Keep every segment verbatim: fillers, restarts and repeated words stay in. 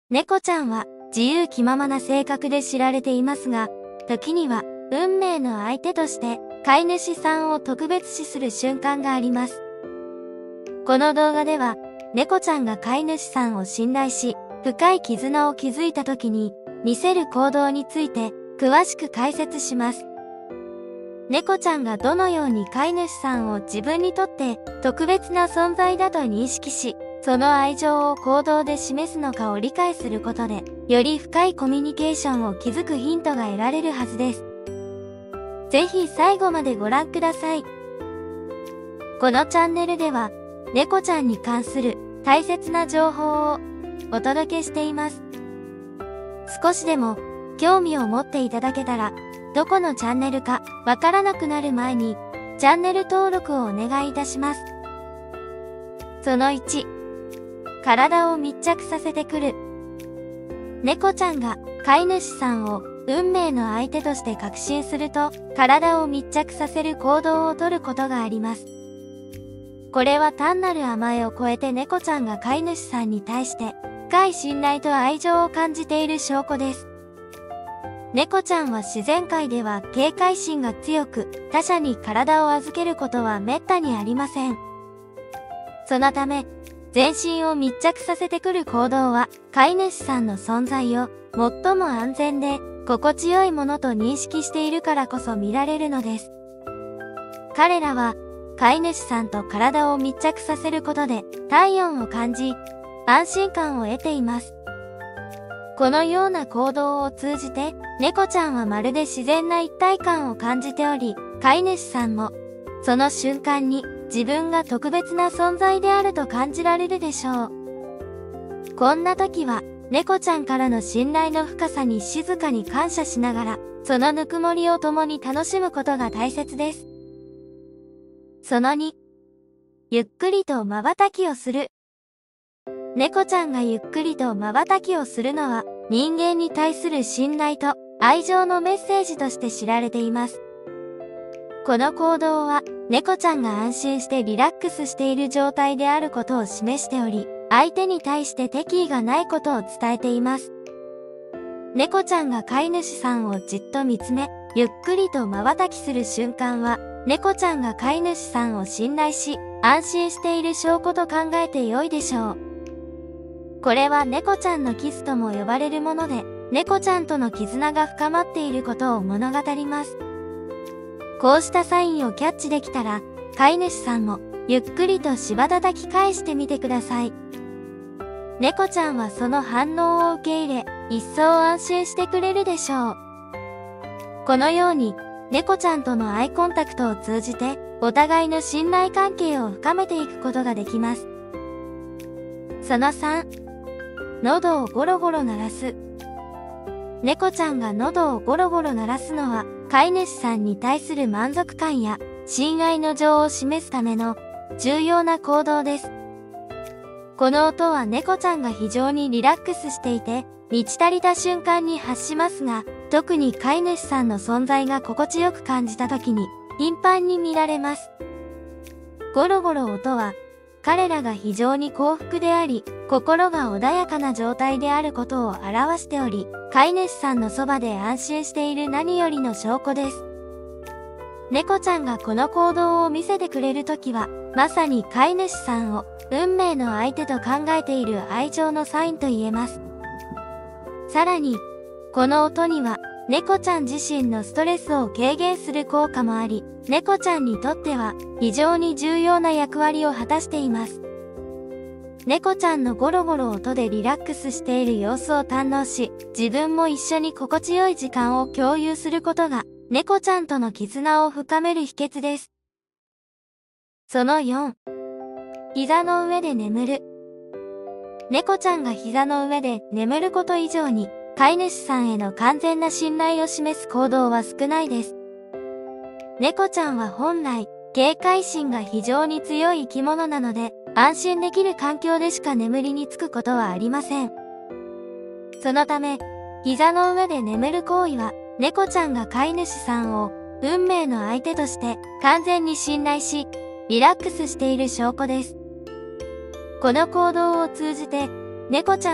猫ちゃんは自由気ままな性格で知られていますが、時には運命の相手として飼い主さんを特別視する瞬間があります。この動画では、猫ちゃんが飼い主さんを信頼し、深い絆を築いた時に見せる行動について詳しく解説します。猫ちゃんがどのように飼い主さんを自分にとって特別な存在だと認識し、その愛情を行動で示すのかを理解することで、より深いコミュニケーションを築くヒントが得られるはずです。ぜひ最後までご覧ください。このチャンネルでは、猫ちゃんに関する大切な情報をお届けしています。少しでも興味を持っていただけたら、どこのチャンネルかわからなくなる前に、チャンネル登録をお願いいたします。そのいち、体を密着させてくる。猫ちゃんが飼い主さんを運命の相手として確信すると、体を密着させる行動をとることがあります。これは単なる甘えを超えて猫ちゃんが飼い主さんに対して深い信頼と愛情を感じている証拠です。猫ちゃんは自然界では警戒心が強く、他者に体を預けることは滅多にありません。そのため、全身を密着させてくる行動は、飼い主さんの存在を最も安全で心地よいものと認識しているからこそ見られるのです。彼らは、飼い主さんと体を密着させることで体温を感じ、安心感を得ています。このような行動を通じて、猫ちゃんはまるで自然な一体感を感じており、飼い主さんも、その瞬間に自分が特別な存在であると感じられるでしょう。こんな時は、猫ちゃんからの信頼の深さに静かに感謝しながら、そのぬくもりを共に楽しむことが大切です。そのに、ゆっくりと瞬きをする。猫ちゃんがゆっくりと瞬きをするのは、人間に対する信頼と愛情のメッセージとして知られています。この行動は、猫ちゃんが安心してリラックスしている状態であることを示しており、相手に対して敵意がないことを伝えています。猫ちゃんが飼い主さんをじっと見つめ、ゆっくりと瞬きする瞬間は、猫ちゃんが飼い主さんを信頼し、安心している証拠と考えて良いでしょう。これは猫ちゃんのキスとも呼ばれるもので、猫ちゃんとの絆が深まっていることを物語ります。こうしたサインをキャッチできたら、飼い主さんもゆっくりとしばたたき返してみてください。猫ちゃんはその反応を受け入れ、一層安心してくれるでしょう。このように、猫ちゃんとのアイコンタクトを通じて、お互いの信頼関係を深めていくことができます。そのさん、喉をゴロゴロ鳴らす。猫ちゃんが喉をゴロゴロ鳴らすのは、飼い主さんに対する満足感や親愛の情を示すための重要な行動です。この音は猫ちゃんが非常にリラックスしていて、満ち足りた瞬間に発しますが、特に飼い主さんの存在が心地よく感じた時に頻繁に見られます。ゴロゴロ音は、彼らが非常に幸福であり、心が穏やかな状態であることを表しており、飼い主さんのそばで安心している何よりの証拠です。猫ちゃんがこの行動を見せてくれるときは、まさに飼い主さんを運命の相手と考えている愛情のサインと言えます。さらに、この音には、猫ちゃん自身のストレスを軽減する効果もあり、猫ちゃんにとっては非常に重要な役割を果たしています。猫ちゃんのゴロゴロ音でリラックスしている様子を堪能し、自分も一緒に心地よい時間を共有することが、猫ちゃんとの絆を深める秘訣です。そのよん、膝の上で眠る。猫ちゃんが膝の上で眠ること以上に、飼い主さんへの完全な信頼を示す行動は少ないです。猫ちゃんは本来、警戒心が非常に強い生き物なので、安心できる環境でしか眠りにつくことはありません。そのため、膝の上で眠る行為は、猫ちゃんが飼い主さんを運命の相手として完全に信頼し、リラックスしている証拠です。この行動を通じて、猫ちゃんは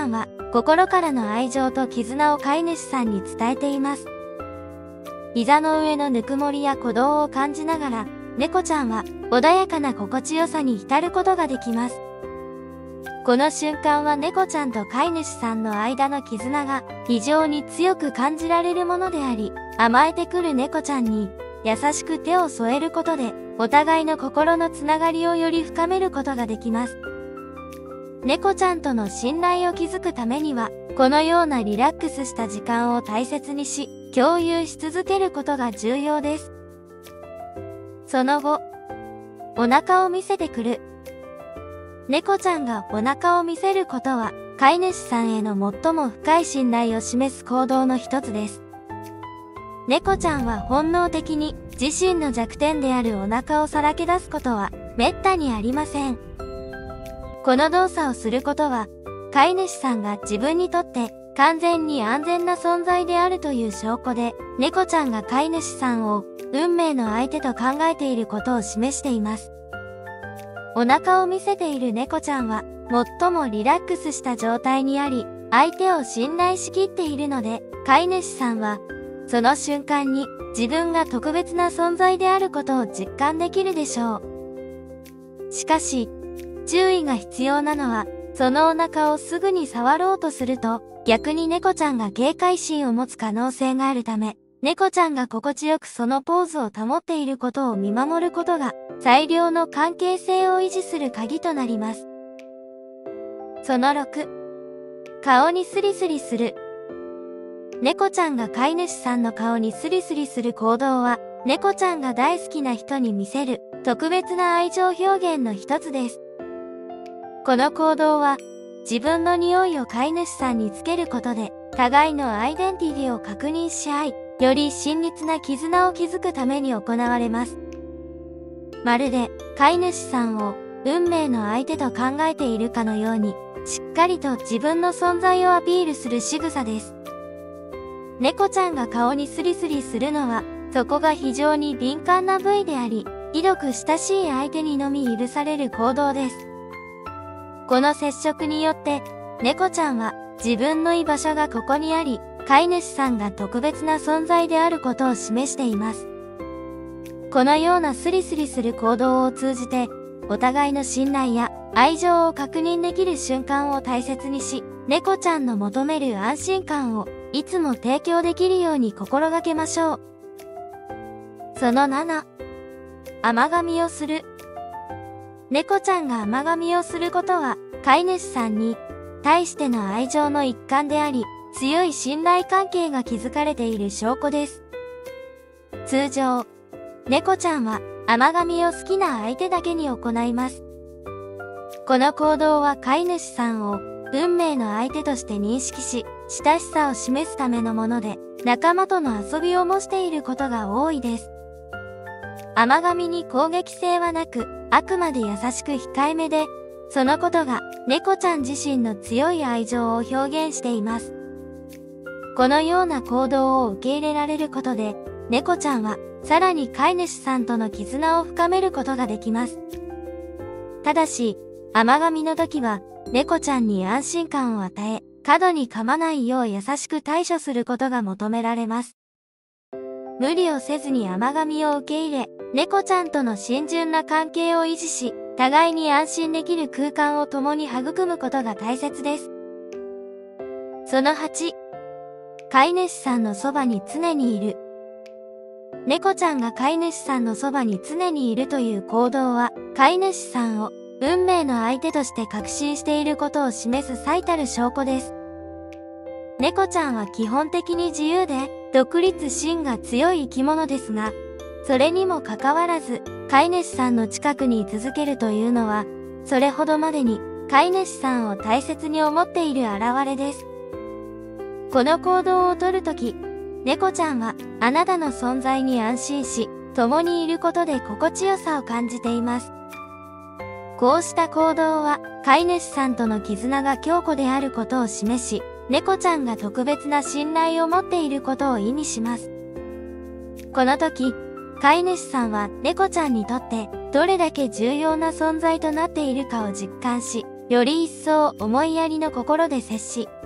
心からの愛情と絆を飼い主さんに伝えています。膝の上のぬくもりや鼓動を感じながら、猫ちゃんは穏やかな心地よさに浸ることができます。この瞬間は猫ちゃんと飼い主さんの間の絆が非常に強く感じられるものであり、甘えてくる猫ちゃんに優しく手を添えることで、お互いの心のつながりをより深めることができます。猫ちゃんとの信頼を築くためには、このようなリラックスした時間を大切にし、共有し続けることが重要です。その後、お腹を見せてくる。猫ちゃんがお腹を見せることは、飼い主さんへの最も深い信頼を示す行動の一つです。猫ちゃんは本能的に自身の弱点であるお腹をさらけ出すことは滅多にありません。この動作をすることは、飼い主さんが自分にとって完全に安全な存在であるという証拠で、猫ちゃんが飼い主さんを運命の相手と考えていることを示しています。お腹を見せている猫ちゃんは、最もリラックスした状態にあり、相手を信頼しきっているので、飼い主さんは、その瞬間に自分が特別な存在であることを実感できるでしょう。しかし、注意が必要なのは、そのお腹をすぐに触ろうとすると、逆に猫ちゃんが警戒心を持つ可能性があるため、猫ちゃんが心地よくそのポーズを保っていることを見守ることが、最良の関係性を維持する鍵となります。そのろく、顔にスリスリする。猫ちゃんが飼い主さんの顔にスリスリする行動は、猫ちゃんが大好きな人に見せる特別な愛情表現の一つです。この行動は、自分の匂いを飼い主さんにつけることで、互いのアイデンティティを確認し合い、より親密な絆を築くために行われます。まるで、飼い主さんを運命の相手と考えているかのように、しっかりと自分の存在をアピールする仕草です。猫ちゃんが顔にスリスリするのは、そこが非常に敏感な部位であり、ひどく親しい相手にのみ許される行動です。この接触によって、猫ちゃんは自分の居場所がここにあり、飼い主さんが特別な存在であることを示しています。このようなスリスリする行動を通じて、お互いの信頼や愛情を確認できる瞬間を大切にし、猫ちゃんの求める安心感をいつも提供できるように心がけましょう。そのなな、甘噛みをする。猫ちゃんが甘噛みをすることは、飼い主さんに対しての愛情の一環であり、強い信頼関係が築かれている証拠です。通常、猫ちゃんは甘噛みを好きな相手だけに行います。この行動は飼い主さんを運命の相手として認識し、親しさを示すためのもので、仲間との遊びを模していることが多いです。甘噛みに攻撃性はなく、あくまで優しく控えめで、そのことが猫ちゃん自身の強い愛情を表現しています。このような行動を受け入れられることで、猫ちゃんはさらに飼い主さんとの絆を深めることができます。ただし、甘噛みの時は、猫ちゃんに安心感を与え、過度に噛まないよう優しく対処することが求められます。無理をせずに甘噛みを受け入れ、猫ちゃんとの親純な関係を維持し、互いに安心できる空間を共に育むことが大切です。そのはち、飼い主さんのそばに常にいる。猫ちゃんが飼い主さんのそばに常にいるという行動は、飼い主さんを運命の相手として確信していることを示す最たる証拠です。猫ちゃんは基本的に自由で、独立心が強い生き物ですが、それにもかかわらず、飼い主さんの近くに居続けるというのは、それほどまでに飼い主さんを大切に思っている表れです。この行動をとるとき、猫ちゃんはあなたの存在に安心し、共にいることで心地よさを感じています。こうした行動は、飼い主さんとの絆が強固であることを示し、猫ちゃんが特別な信頼を持っていることを意味します。この時、飼い主さんは猫ちゃんにとってどれだけ重要な存在となっているかを実感し、より一層思いやりの心で接し、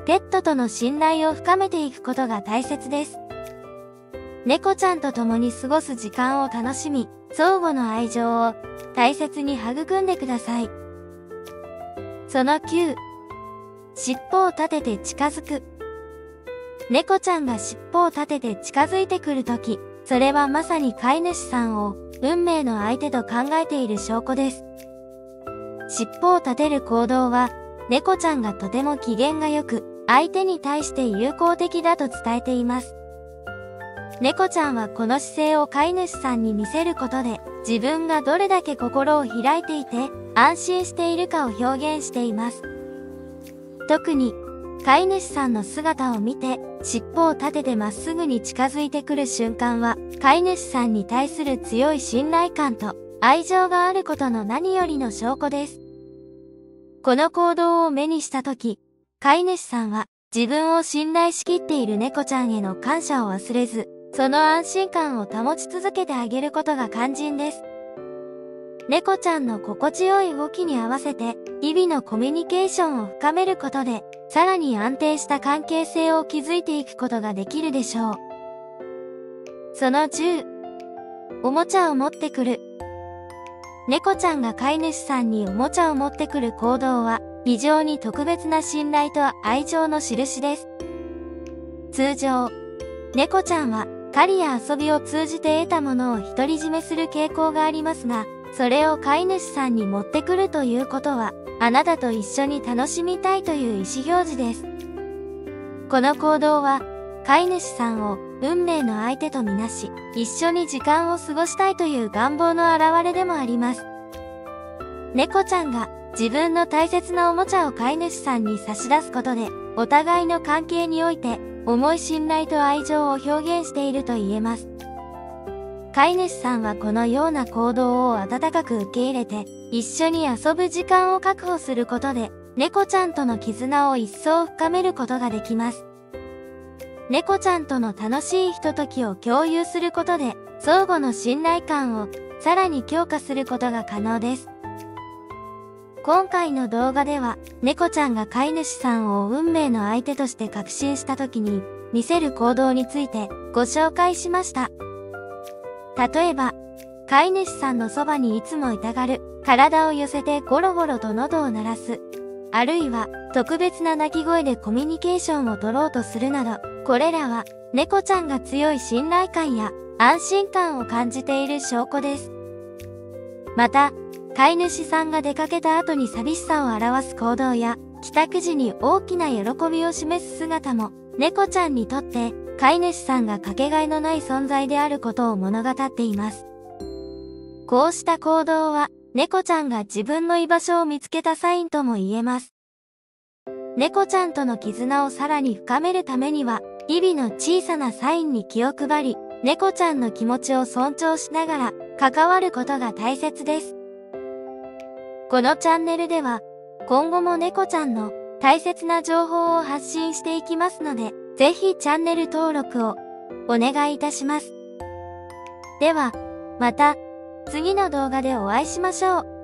ペットとの信頼を深めていくことが大切です。猫ちゃんと共に過ごす時間を楽しみ、相互の愛情を大切に育んでください。そのきゅう、尻尾を立てて近づく。猫ちゃんが尻尾を立てて近づいてくるとき、それはまさに飼い主さんを運命の相手と考えている証拠です。尻尾を立てる行動は、猫ちゃんがとても機嫌が良く、相手に対して友好的だと伝えています。猫ちゃんはこの姿勢を飼い主さんに見せることで、自分がどれだけ心を開いていて、安心しているかを表現しています。特に、飼い主さんの姿を見て、尻尾を立ててまっすぐに近づいてくる瞬間は、飼い主さんに対する強い信頼感と愛情があることの何よりの証拠です。この行動を目にしたとき、飼い主さんは自分を信頼しきっている猫ちゃんへの感謝を忘れず、その安心感を保ち続けてあげることが肝心です。猫ちゃんの心地よい動きに合わせて、日々のコミュニケーションを深めることで、さらに安定した関係性を築いていくことができるでしょう。そのじゅう、おもちゃを持ってくる。猫ちゃんが飼い主さんにおもちゃを持ってくる行動は、非常に特別な信頼と愛情の印です。通常、猫ちゃんは狩りや遊びを通じて得たものを独り占めする傾向がありますが、それを飼い主さんに持ってくるということは、あなたと一緒に楽しみたいという意思表示です。この行動は、飼い主さんを運命の相手とみなし、一緒に時間を過ごしたいという願望の表れでもあります。猫ちゃんが自分の大切なおもちゃを飼い主さんに差し出すことで、お互いの関係において、重い信頼と愛情を表現していると言えます。飼い主さんはこのような行動を温かく受け入れて、一緒に遊ぶ時間を確保することで、猫ちゃんとの絆を一層深めることができます。猫ちゃんとの楽しいひとときを共有することで、相互の信頼感をさらに強化することが可能です。今回の動画では、猫ちゃんが飼い主さんを運命の相手として確信したときに、見せる行動についてご紹介しました。例えば、飼い主さんのそばにいつもいたがる、体を寄せてゴロゴロと喉を鳴らす。あるいは、特別な鳴き声でコミュニケーションを取ろうとするなど、これらは、猫ちゃんが強い信頼感や安心感を感じている証拠です。また、飼い主さんが出かけた後に寂しさを表す行動や、帰宅時に大きな喜びを示す姿も、猫ちゃんにとって、飼い主さんがかけがえのない存在であることを物語っています。こうした行動は、猫ちゃんが自分の居場所を見つけたサインとも言えます。猫ちゃんとの絆をさらに深めるためには、日々の小さなサインに気を配り、猫ちゃんの気持ちを尊重しながら、関わることが大切です。このチャンネルでは、今後も猫ちゃんの大切な情報を発信していきますので、ぜひチャンネル登録をお願いいたします。では、また次の動画でお会いしましょう。